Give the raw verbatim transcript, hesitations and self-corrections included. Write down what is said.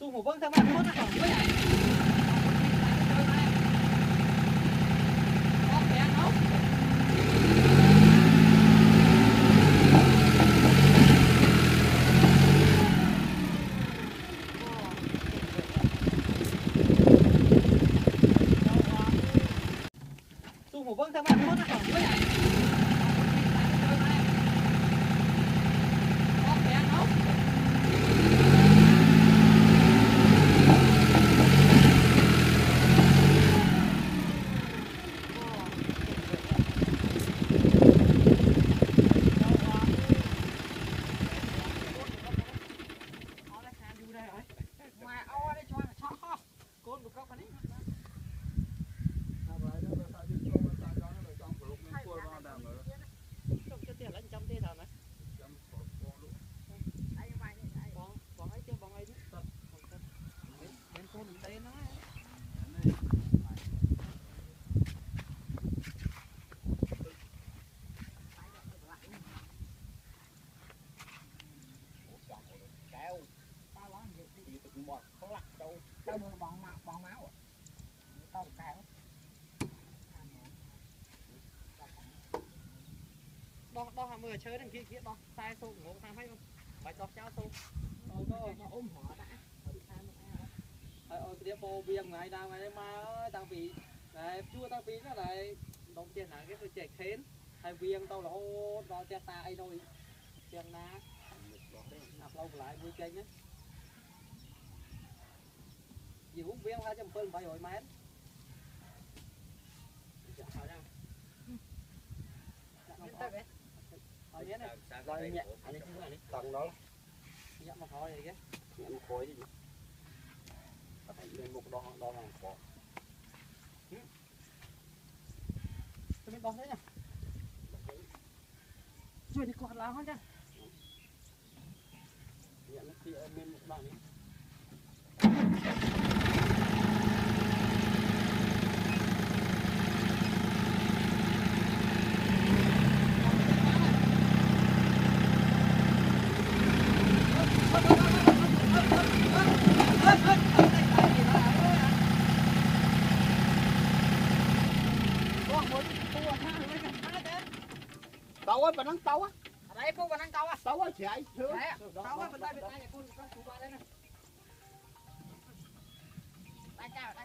Xu một vâng theo bạn muốn nó khoảng mấy ảnh. Không kìa không. Xu một vâng theo bạn muốn nó khoảng mấy ảnh. Không kìa không. Đo đo hàm mười chơi đằng kia kia đo sai số ngộ tham hay không phải cho cháu số có nó ôm họ đã ở cái bộ viêm ngày đang ngày mà đang bị này chưa đang bị nó lại đồng tiền hả cái tôi chạy khến hay viêm tao là ô đo cho ta ai thôi tiền ná học lâu lại vui chơi nhé gì cũng viêm hai trăm phân phải rồi máy rồi nhé này rồi nhẹ anh ấy này tầng đó nhẹ một thôi vậy cái nhẹ một khối đi có thể lên một đo đo hàng khó tôi biết đo thế nhá chưa đi quạt lá hết nhá nhẹ nó kia lên một đoạn đi tàu á, bà nắng tàu á. Ở đây cô bà nắng tàu á. Tàu á chạy. Tàu á, bên đây bên đây cô con chú ba đây này. Đây chào đây.